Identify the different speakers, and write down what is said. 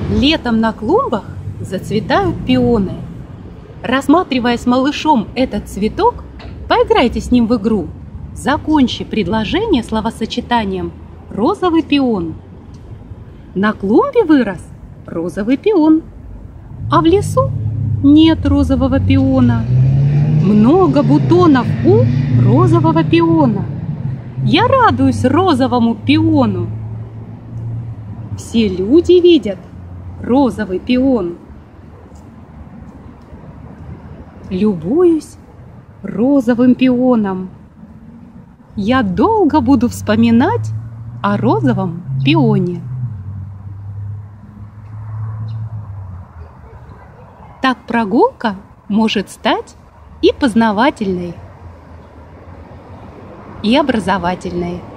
Speaker 1: Летом на клумбах зацветают пионы. Рассматривая с малышом этот цветок, поиграйте с ним в игру. Закончи предложение словосочетанием «розовый пион». На клумбе вырос розовый пион, а в лесу нет розового пиона. Много бутонов у розового пиона. Я радуюсь розовому пиону. Все люди видят розовый пион. Любуюсь розовым пионом. Я долго буду вспоминать о розовом пионе. Так прогулка может стать и познавательной, и образовательной.